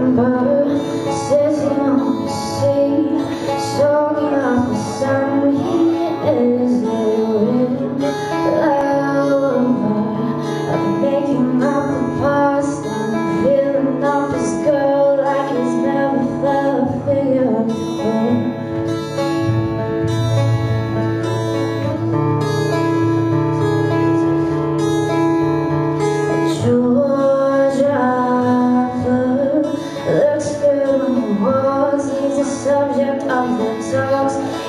remember sitting on the sea, soaking up the sun. He is the wind, lullaby. I've been making up the past and feeling up this girl like he's never felt a figure before. Looks good on the walls, he's the subject of the talks.